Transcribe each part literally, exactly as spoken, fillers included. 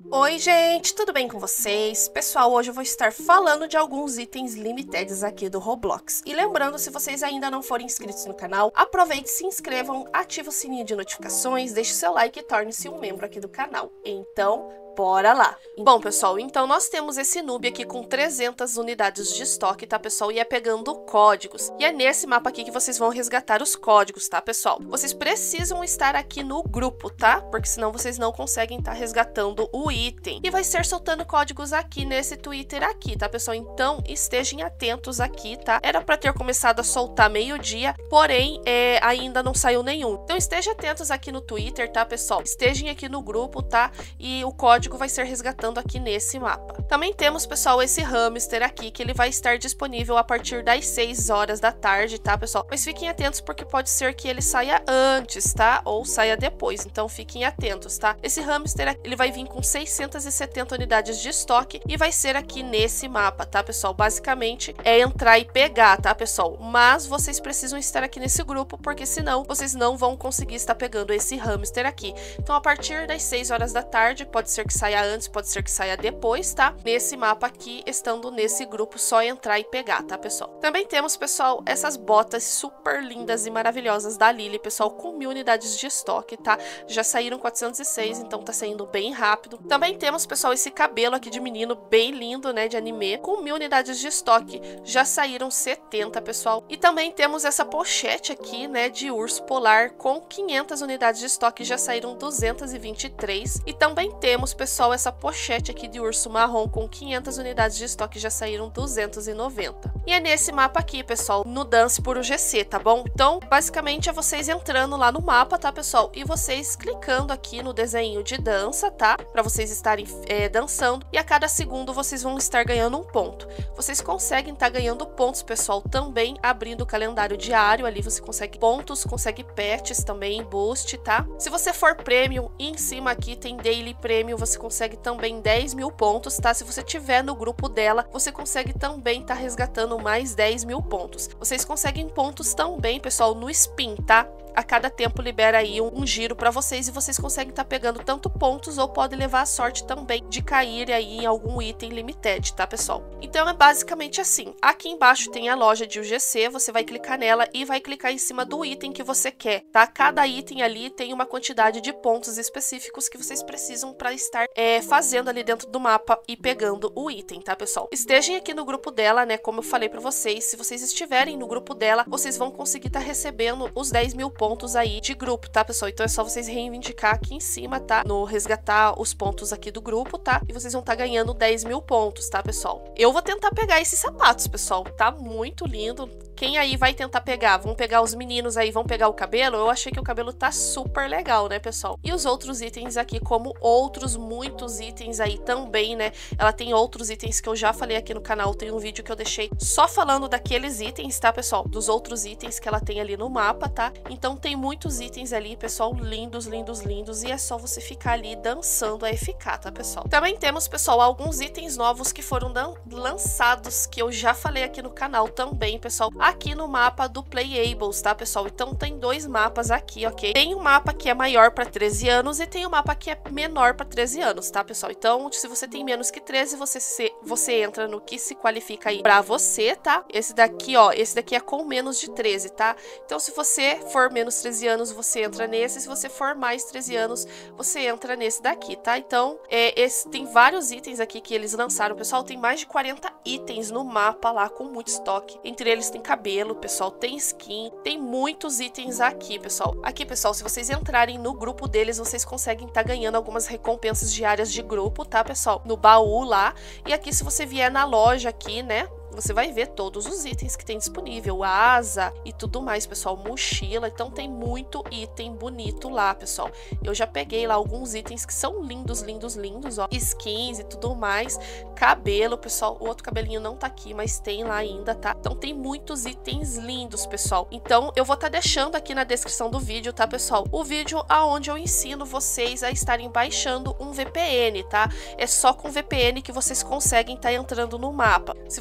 Oi gente, tudo bem com vocês? Pessoal, hoje eu vou estar falando de alguns itens limitados aqui do Roblox. E lembrando, se vocês ainda não forem inscritos no canal, aproveite, se inscrevam, ative o sininho de notificações, deixe seu like e torne-se um membro aqui do canal. Então, bora lá! Bom, pessoal, então nós temos esse noob aqui com trezentas unidades de estoque, tá, pessoal? E é pegando códigos. E é nesse mapa aqui que vocês vão resgatar os códigos, tá, pessoal? Vocês precisam estar aqui no grupo, tá? Porque senão vocês não conseguem estar resgatando o item. E vai ser soltando códigos aqui nesse Twitter aqui, tá, pessoal? Então, estejam atentos aqui, tá? Era pra ter começado a soltar meio-dia, porém, é, ainda não saiu nenhum. Então, estejam atentos aqui no Twitter, tá, pessoal? Estejam aqui no grupo, tá? E o código vai ser resgatando aqui nesse mapa. Também temos, pessoal, esse hamster aqui, que ele vai estar disponível a partir das seis horas da tarde, tá, pessoal? Mas fiquem atentos porque pode ser que ele saia antes, tá? Ou saia depois, então fiquem atentos, tá? Esse hamster aqui, ele vai vir com seiscentas e setenta unidades de estoque e vai ser aqui nesse mapa, tá, pessoal? Basicamente é entrar e pegar, tá, pessoal? Mas vocês precisam estar aqui nesse grupo, porque senão vocês não vão conseguir estar pegando esse hamster aqui. Então, a partir das seis horas da tarde, pode ser que saia antes, pode ser que saia depois, tá? Nesse mapa aqui, estando nesse grupo, só entrar e pegar, tá, pessoal? Também temos, pessoal, essas botas super lindas e maravilhosas da Lily, pessoal, com mil unidades de estoque, tá? Já saíram quatrocentos e seis, então tá saindo bem rápido. Também temos, pessoal, esse cabelo aqui de menino bem lindo, né, de anime, com mil unidades de estoque. Já saíram setenta, pessoal. E também temos essa pochete aqui, né, de urso polar com quinhentas unidades de estoque. Já saíram duzentas e vinte e três. E também temos, pessoal, essa pochete aqui de urso marrom com quinhentas unidades de estoque, já saíram duzentas e noventa. E é nesse mapa aqui, pessoal, no Dance por U G C, tá bom? Então, basicamente é vocês entrando lá no mapa, tá, pessoal? E vocês clicando aqui no desenho de dança, tá? Pra vocês estarem é, dançando. E a cada segundo vocês vão estar ganhando um ponto. Vocês conseguem estar ganhando pontos, pessoal, também abrindo o calendário diário. Ali você consegue pontos, consegue pets também, boost, tá? Se você for premium, e em cima aqui tem daily premium, você consegue também dez mil pontos, tá? Se você tiver no grupo dela, você consegue também estar tá resgatando mais dez mil pontos. Vocês conseguem pontos também, pessoal, no spin, tá? A cada tempo libera aí um, um giro para vocês e vocês conseguem estar tá pegando tanto pontos ou pode levar a sorte também de cair aí em algum item limited, tá, pessoal? Então é basicamente assim. Aqui embaixo tem a loja de U G C, você vai clicar nela e vai clicar em cima do item que você quer, tá? Cada item ali tem uma quantidade de pontos específicos que vocês precisam para estar é, fazendo ali dentro do mapa e pegando o item, tá, pessoal? Estejam aqui no grupo dela, né? Como eu falei para vocês, se vocês estiverem no grupo dela, vocês vão conseguir estar tá recebendo os dez mil pontos pontos aí de grupo, tá, pessoal? Então é só vocês reivindicar aqui em cima, tá? No resgatar os pontos aqui do grupo, tá? E vocês vão estar tá ganhando dez mil pontos, tá, pessoal? Eu vou tentar pegar esses sapatos, pessoal. Tá muito lindo. Quem aí vai tentar pegar? Vão pegar os meninos aí, vão pegar o cabelo? Eu achei que o cabelo tá super legal, né, pessoal? E os outros itens aqui, como outros muitos itens aí também, né? Ela tem outros itens que eu já falei aqui no canal. Tem um vídeo que eu deixei só falando daqueles itens, tá, pessoal? Dos outros itens que ela tem ali no mapa, tá? Então tem muitos itens ali, pessoal, lindos, lindos, lindos. E é só você ficar ali dançando a ficar, tá, pessoal? Também temos, pessoal, alguns itens novos que foram lançados, que eu já falei aqui no canal também, pessoal. Aqui no mapa do Playables, tá, pessoal? Então tem dois mapas aqui, ok? Tem um mapa que é maior para treze anos e tem um mapa que é menor para treze anos, tá, pessoal? Então, se você tem menos que treze, você, se, você entra no que se qualifica aí para você, tá? Esse daqui, ó, esse daqui é com menos de treze, tá? Então, se você for menos treze anos, você entra nesse. Se você for mais treze anos, você entra nesse daqui, tá? Então, é, esse, tem vários itens aqui que eles lançaram, pessoal. Tem mais de quarenta itens no mapa lá com muito estoque. Entre eles tem cabelo, pessoal, tem skin, tem muitos itens aqui, pessoal. Aqui, pessoal, se vocês entrarem no grupo deles, vocês conseguem estar tá ganhando algumas recompensas diárias de grupo, tá, pessoal? No baú lá. E aqui, se você vier na loja aqui, né, você vai ver todos os itens que tem disponível, asa e tudo mais, pessoal, mochila. Então tem muito item bonito lá, pessoal. Eu já peguei lá alguns itens que são lindos, lindos, lindos, ó, skins e tudo mais. Cabelo, pessoal, o outro cabelinho não tá aqui, mas tem lá ainda, tá? Então tem muitos itens lindos, pessoal. Então eu vou estar tá deixando aqui na descrição do vídeo, tá, pessoal? O vídeo aonde eu ensino vocês a estarem baixando um V P N, tá? É só com V P N que vocês conseguem estar tá entrando no mapa. Se vocês não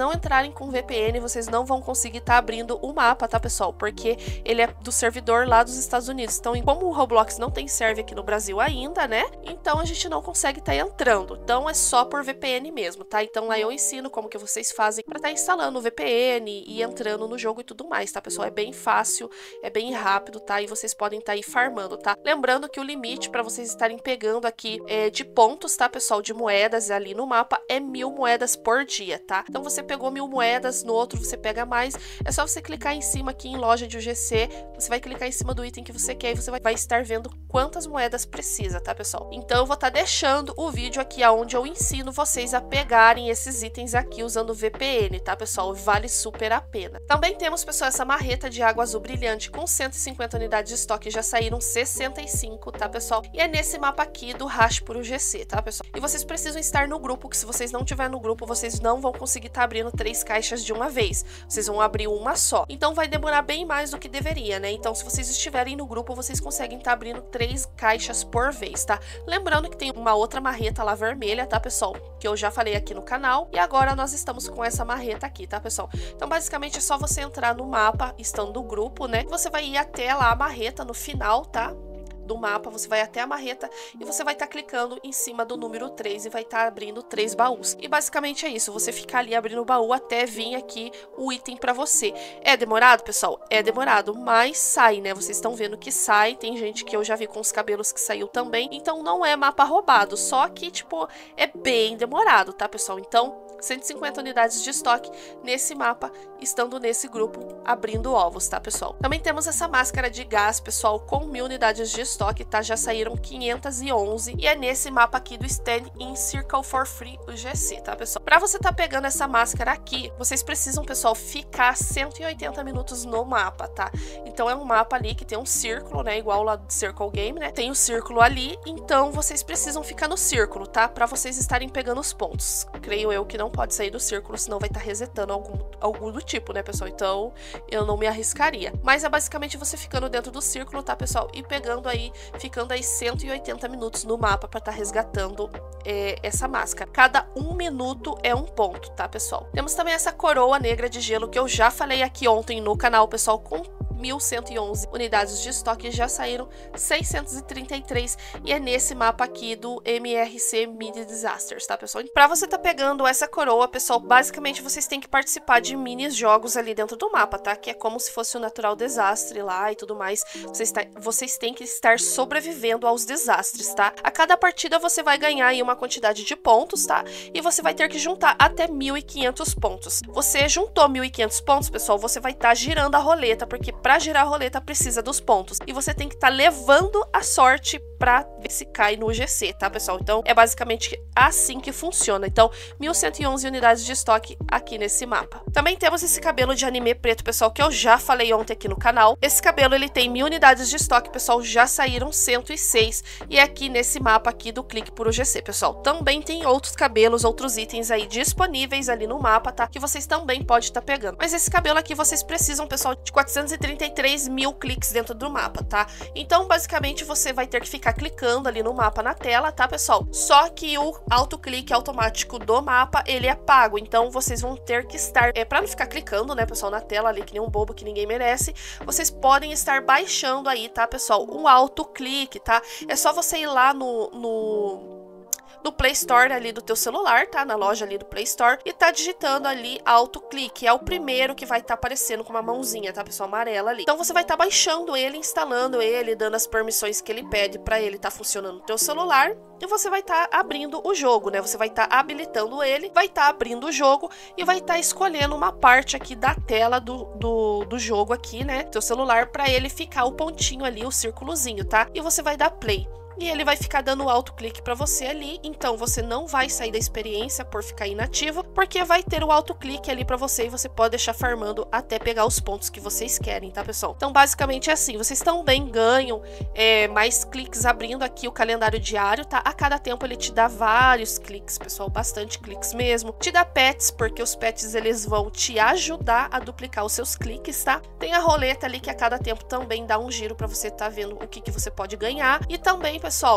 não entrarem com V P N, vocês não vão conseguir estar tá abrindo o mapa, tá, pessoal? Porque ele é do servidor lá dos Estados Unidos. Então, como o Roblox não tem server aqui no Brasil ainda, né? Então, a gente não consegue estar tá entrando. Então, é só por V P N mesmo, tá? Então, lá eu ensino como que vocês fazem para estar tá instalando o V P N e entrando no jogo e tudo mais, tá, pessoal? É bem fácil, é bem rápido, tá? E vocês podem estar tá aí farmando, tá? Lembrando que o limite para vocês estarem pegando aqui é, de pontos, tá, pessoal? De moedas ali no mapa é mil moedas por dia, tá? Então, você pegou mil moedas, no outro você pega mais. É só você clicar em cima aqui em loja de U G C, você vai clicar em cima do item que você quer e você vai, vai estar vendo quantas moedas precisa, tá, pessoal? Então, eu vou estar tá deixando o vídeo aqui onde eu ensino vocês a pegarem esses itens aqui usando o V P N, tá, pessoal? Vale super a pena. Também temos, pessoal, essa marreta de água azul brilhante com cento e cinquenta unidades de estoque, já saíram sessenta e cinco, tá, pessoal? E é nesse mapa aqui do Rush por U G C, tá, pessoal? E vocês precisam estar no grupo, que se vocês não tiverem no grupo, vocês não vão conseguir estar tá abrindo três caixas de uma vez. Vocês vão abrir uma só. Então vai demorar bem mais do que deveria, né? Então, se vocês estiverem no grupo, vocês conseguem estar tá abrindo três caixas por vez, tá? Lembrando que tem uma outra marreta lá vermelha, tá, pessoal? Que eu já falei aqui no canal. E agora nós estamos com essa marreta aqui, tá, pessoal? Então, basicamente, é só você entrar no mapa, estando no grupo, né? Você vai ir até lá a marreta no final, tá? Do mapa, você vai até a marreta e você vai estar tá clicando em cima do número três e vai estar tá abrindo três baús. E basicamente é isso, você ficar ali abrindo o baú até vir aqui o item para você. É demorado, pessoal? É demorado, mas sai, né? Vocês estão vendo que sai, tem gente que eu já vi com os cabelos que saiu também, então não é mapa roubado, só que, tipo, é bem demorado, tá, pessoal? Então, cento e cinquenta unidades de estoque nesse mapa, estando nesse grupo, abrindo ovos, tá, pessoal? Também temos essa máscara de gás, pessoal, com mil unidades de estoque, tá? Já saíram quinhentas e onze e é nesse mapa aqui do Stand in Circle for Free U G C, tá, pessoal? Pra você tá pegando essa máscara aqui, vocês precisam, pessoal, ficar cento e oitenta minutos no mapa, tá? Então é um mapa ali que tem um círculo, né? Igual lá do Circle Game, né? Tem um círculo ali, então vocês precisam ficar no círculo, tá? Pra vocês estarem pegando os pontos. Creio eu que não pode sair do círculo, senão vai estar tá resetando algum, algum do tipo, né, pessoal? Então, eu não me arriscaria. Mas é basicamente você ficando dentro do círculo, tá, pessoal? E pegando aí, ficando aí cento e oitenta minutos no mapa pra estar tá resgatando é, essa máscara. Cada um minuto é um ponto, tá, pessoal? Temos também essa coroa negra de gelo que eu já falei aqui ontem no canal, pessoal, com mil cento e onze unidades de estoque, já saíram seiscentos e trinta e três e é nesse mapa aqui do M R C Mini Disasters, tá, pessoal? Pra você tá pegando essa coroa, pessoal, basicamente vocês têm que participar de mini jogos ali dentro do mapa, tá? Que é como se fosse o Natural Desastre lá e tudo mais. Vocês, tá, vocês têm que estar sobrevivendo aos desastres, tá? A cada partida você vai ganhar aí uma quantidade de pontos, tá? E você vai ter que juntar até mil e quinhentos pontos. Você juntou mil e quinhentos pontos, pessoal, você vai estar tá girando a roleta, porque para girar a roleta precisa dos pontos. E você tem que estar tá levando a sorte pra ver se cai no U G C, tá, pessoal? Então, é basicamente assim que funciona. Então, mil cento e onze unidades de estoque aqui nesse mapa. Também temos esse cabelo de anime preto, pessoal, que eu já falei ontem aqui no canal. Esse cabelo, ele tem mil unidades de estoque, pessoal, já saíram cento e seis. E é aqui nesse mapa aqui do Clique por U G C, pessoal. Também tem outros cabelos, outros itens aí disponíveis ali no mapa, tá? Que vocês também podem estar tá pegando. Mas esse cabelo aqui, vocês precisam, pessoal, de quatrocentos e trinta e três mil cliques dentro do mapa, tá? Então, basicamente, você vai ter que ficar clicando ali no mapa na tela, tá, pessoal? Só que o autoclique automático do mapa, ele é pago, então vocês vão ter que estar, é para não ficar clicando, né, pessoal, na tela ali que nem um bobo que ninguém merece, vocês podem estar baixando aí, tá, pessoal, um autoclique, tá? É só você ir lá no, no no Play Store ali do teu celular, tá? Na loja ali do Play Store e tá digitando ali autoclique, é o primeiro que vai estar tá aparecendo com uma mãozinha, tá, pessoal, amarela ali. Então você vai estar tá baixando ele, instalando ele, dando as permissões que ele pede para ele estar tá funcionando no teu celular e você vai estar tá abrindo o jogo, né? Você vai estar tá habilitando ele, vai estar tá abrindo o jogo e vai estar tá escolhendo uma parte aqui da tela do, do, do jogo aqui, né? Teu celular, para ele ficar o pontinho ali, o círculozinho, tá? E você vai dar play. E ele vai ficar dando autoclique para você ali, então você não vai sair da experiência por ficar inativo, porque vai ter o autoclique ali para você e você pode deixar farmando até pegar os pontos que vocês querem, tá, pessoal? Então, basicamente é assim, vocês também ganham é, mais cliques abrindo aqui o calendário diário, tá? A cada tempo ele te dá vários cliques, pessoal, bastante cliques mesmo. Te dá pets, porque os pets eles vão te ajudar a duplicar os seus cliques, tá? Tem a roleta ali que a cada tempo também dá um giro para você tá vendo o que, que você pode ganhar. E também, pessoal,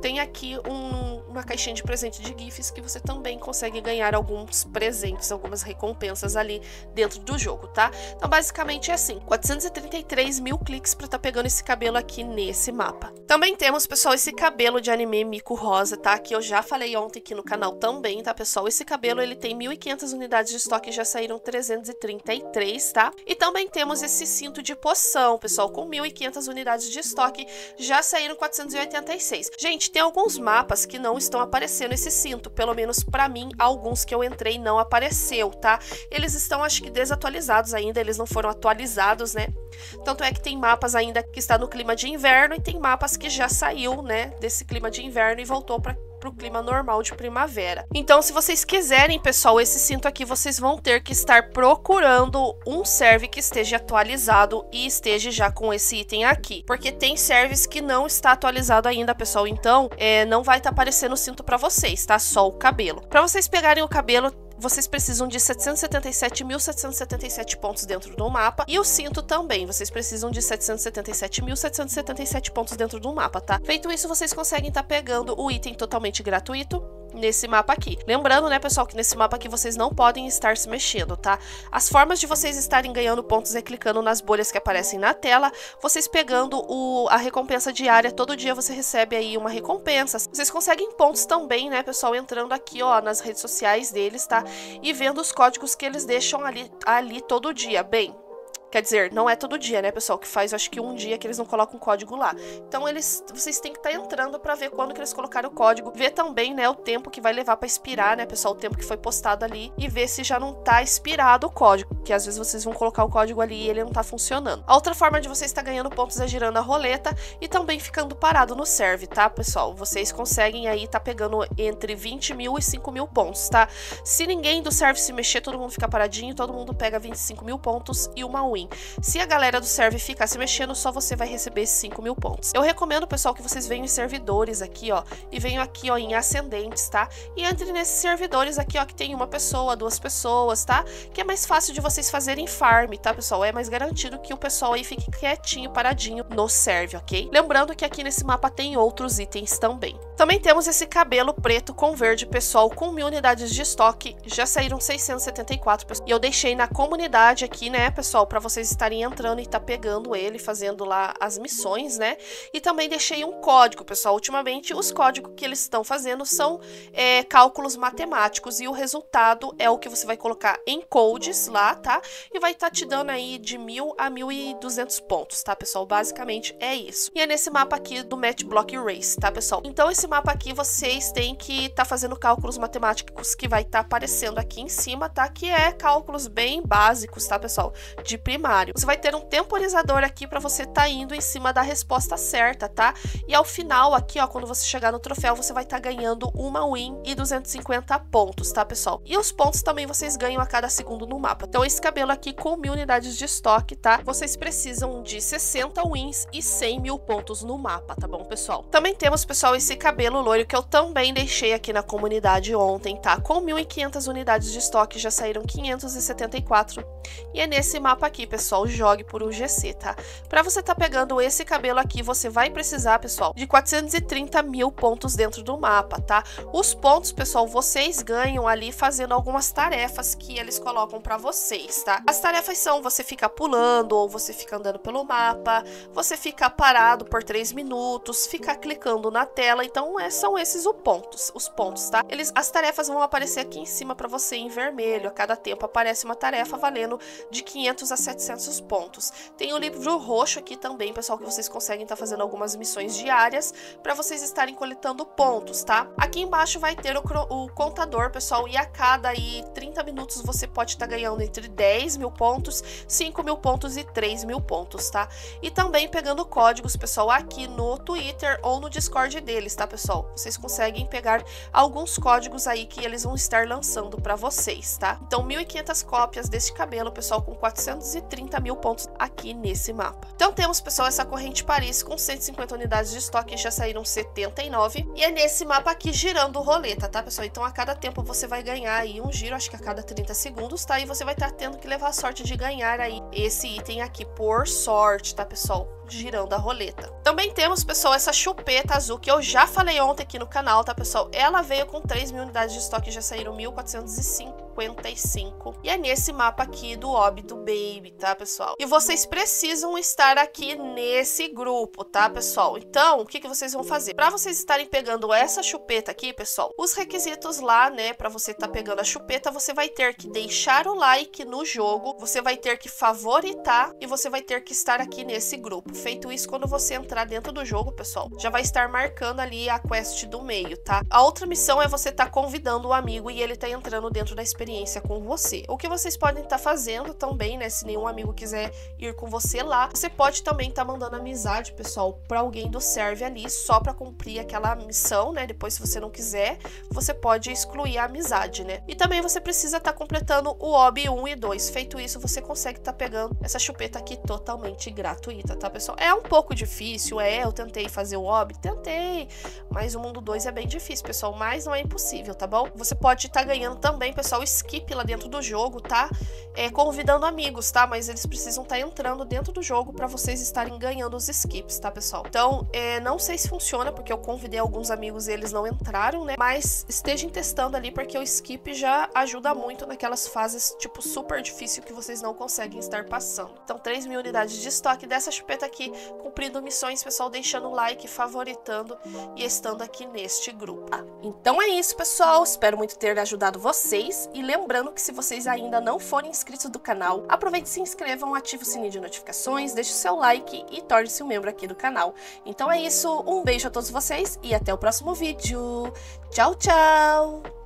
tem aqui um, uma caixinha de presente de GIFs que você também consegue ganhar alguns presentes, algumas recompensas ali dentro do jogo, tá? Então basicamente é assim, quatrocentos e trinta e três mil cliques pra tá pegando esse cabelo aqui nesse mapa. Também temos, pessoal, esse cabelo de anime Mico Rosa, tá? Que eu já falei ontem aqui no canal também, tá, pessoal? Esse cabelo, ele tem mil e quinhentas unidades de estoque, já saíram trezentos e trinta e três, tá? E também temos esse cinto de poção, pessoal, com mil e quinhentas unidades de estoque, já saíram quatrocentos e oitenta e seis. Gente, tem alguns mapas que não estão aparecendo esse cinto, pelo menos pra mim, alguns que eu entrei não apareceu, tá? Eles estão, acho que, desatualizados ainda, eles não foram atualizados, né? Tanto é que tem mapas ainda que está no clima de inverno e tem mapas que já saiu, né, desse clima de inverno e voltou para pro clima normal de primavera. Então, se vocês quiserem, pessoal, esse cinto aqui, vocês vão ter que estar procurando um serve que esteja atualizado e esteja já com esse item aqui, porque tem serves que não está atualizado ainda, pessoal. Então, é, não vai estar tá aparecendo o cinto para vocês, tá? Só o cabelo. Para vocês pegarem o cabelo, vocês precisam de setecentos e setenta e sete mil setecentos e setenta e sete pontos dentro do mapa. E o cinto também, vocês precisam de setecentos e setenta e sete mil setecentos e setenta e sete pontos dentro do mapa, tá? Feito isso, vocês conseguem estar tá pegando o item totalmente gratuito nesse mapa aqui. Lembrando, né, pessoal, que nesse mapa aqui vocês não podem estar se mexendo, tá? As formas de vocês estarem ganhando pontos é clicando nas bolhas que aparecem na tela, vocês pegando o, a recompensa diária, todo dia você recebe aí uma recompensa. Vocês conseguem pontos também, né, pessoal, entrando aqui, ó, nas redes sociais deles, tá? E vendo os códigos que eles deixam ali, ali todo dia. Bem, quer dizer, não é todo dia, né, pessoal, que faz, eu acho que um dia que eles não colocam o código lá. Então, eles, vocês têm que estar tá entrando para ver quando que eles colocaram o código, ver também, né, o tempo que vai levar para expirar, né, pessoal, o tempo que foi postado ali e ver se já não tá expirado o código, que às vezes vocês vão colocar o código ali e ele não tá funcionando. A outra forma de vocês estar tá ganhando pontos é girando a roleta e também ficando parado no serve, tá, pessoal? Vocês conseguem aí tá pegando entre vinte mil e cinco mil pontos, tá? Se ninguém do serve se mexer, todo mundo fica paradinho, todo mundo pega vinte e cinco mil pontos e uma win. Se a galera do serve ficar se mexendo, só você vai receber esses cinco mil pontos. Eu recomendo, pessoal, que vocês venham em servidores aqui, ó, e venham aqui, ó, em ascendentes, tá? E entre nesses servidores aqui, ó, que tem uma pessoa, duas pessoas, tá? Que é mais fácil de vocês fazerem farm, tá, pessoal? É mais garantido que o pessoal aí fique quietinho, paradinho no serve, ok? Lembrando que aqui nesse mapa tem outros itens também. Também temos esse cabelo preto com verde, pessoal, com mil unidades de estoque, já saíram seiscentos e setenta e quatro, pessoal. E eu deixei na comunidade aqui, né, pessoal, pra vocês estarem entrando e tá pegando ele, fazendo lá as missões, né? E também deixei um código, pessoal. Ultimamente, os códigos que eles estão fazendo são é, cálculos matemáticos e o resultado é o que você vai colocar em codes lá, tá? E vai estar tá te dando aí de mil a mil e duzentos pontos, tá, pessoal? Basicamente é isso. E é nesse mapa aqui do Match Block Race, tá, pessoal? Então, esse mapa aqui, vocês têm que estar tá fazendo cálculos matemáticos que vai estar tá aparecendo aqui em cima, tá? Que é cálculos bem básicos, tá, pessoal? De primário. Você vai ter um temporizador aqui para você tá indo em cima da resposta certa, tá? E ao final aqui, ó, quando você chegar no troféu, você vai estar tá ganhando uma win e duzentos e cinquenta pontos, tá, pessoal? E os pontos também vocês ganham a cada segundo no mapa. Então, esse cabelo aqui com mil unidades de estoque, tá? Vocês precisam de sessenta wins e cem mil pontos no mapa, tá bom, pessoal? Também temos, pessoal, esse cabelo loiro que eu também deixei aqui na comunidade ontem, tá? Com mil e quinhentas unidades de estoque, já saíram quinhentos e setenta e quatro. E é nesse mapa aqui, pessoal, jogue por U G C, tá? Pra você tá pegando esse cabelo aqui, você vai precisar, pessoal, de quatrocentos e trinta mil pontos dentro do mapa, tá? Os pontos, pessoal, vocês ganham ali fazendo algumas tarefas que eles colocam pra vocês, tá? As tarefas são você ficar pulando ou você fica andando pelo mapa, você ficar parado por três minutos, ficar clicando na tela. Então, é, são esses os pontos, os pontos, tá? Eles, as tarefas vão aparecer aqui em cima pra você em vermelho. A cada tempo aparece uma tarefa valendo de quinhentos a setecentos pontos. Tem o livro roxo aqui também, pessoal, que vocês conseguem estar tá fazendo algumas missões diárias para vocês estarem coletando pontos, tá? Aqui embaixo vai ter o, o contador, pessoal, e a cada aí trinta minutos você pode estar tá ganhando entre dez mil pontos, cinco mil pontos e três mil pontos, tá? E também pegando códigos, pessoal, aqui no Twitter ou no Discord deles, tá, pessoal? Vocês conseguem pegar alguns códigos aí que eles vão estar lançando para vocês, tá? Então, mil e quinhentas cópias desse cabelo, pessoal, com quatrocentos e trinta mil pontos aqui nesse mapa. Então temos, pessoal, essa corrente Paris com cento e cinquenta unidades de estoque, já saíram setenta e nove. E é nesse mapa aqui girando roleta, tá, pessoal? Então a cada tempo você vai ganhar aí um giro, acho que a cada trinta segundos, tá? E você vai estar tendo que levar a sorte de ganhar aí esse item aqui por sorte, tá, pessoal? girando a roleta. Também temos, pessoal, essa chupeta azul que eu já falei ontem aqui no canal, tá, pessoal? Ela veio com três mil unidades de estoque, já saíram mil quatrocentos e cinquenta e cinco. E é nesse mapa aqui do Hobby do Baby, tá, pessoal? E vocês precisam estar aqui nesse grupo, tá, pessoal? Então, o que, que vocês vão fazer? Para vocês estarem pegando essa chupeta aqui, pessoal, os requisitos lá, né, para você estar tá pegando a chupeta, você vai ter que deixar o like no jogo, você vai ter que favoritar e você vai ter que estar aqui nesse grupo. Feito isso, quando você entrar dentro do jogo, pessoal, já vai estar marcando ali a quest do meio, tá? A outra missão é você estar tá convidando o amigo e ele tá entrando dentro da experiência com você. O que vocês podem estar tá fazendo também, né, se nenhum amigo quiser ir com você lá, você pode também estar tá mandando amizade, pessoal, para alguém do serve ali, só para cumprir aquela missão, né? Depois, se você não quiser, você pode excluir a amizade, né? E também você precisa estar tá completando o Hobby um e dois. Feito isso, você consegue estar tá pegando essa chupeta aqui totalmente gratuita, tá, pessoal? É um pouco difícil, é, eu tentei fazer o Hobby, tentei, mas o mundo dois é bem difícil, pessoal, mas não é impossível, tá bom? Você pode estar tá ganhando também, pessoal, skip lá dentro do jogo, tá? É, convidando amigos, tá? Mas eles precisam estar tá entrando dentro do jogo para vocês estarem ganhando os skips, tá, pessoal? Então, é, não sei se funciona, porque eu convidei alguns amigos e eles não entraram, né? Mas estejam testando ali, porque o skip já ajuda muito naquelas fases, tipo, super difícil que vocês não conseguem estar passando. Então, três mil unidades de estoque dessa chupeta aqui, cumprindo missões, pessoal, deixando o like, favoritando e estando aqui neste grupo. Ah, então é isso, pessoal. Espero muito ter ajudado vocês. E lembrando que se vocês ainda não forem inscritos do canal, aproveite e se inscrevam, ative o sininho de notificações, deixe o seu like e torne-se um membro aqui do canal. Então é isso, um beijo a todos vocês e até o próximo vídeo. Tchau, tchau!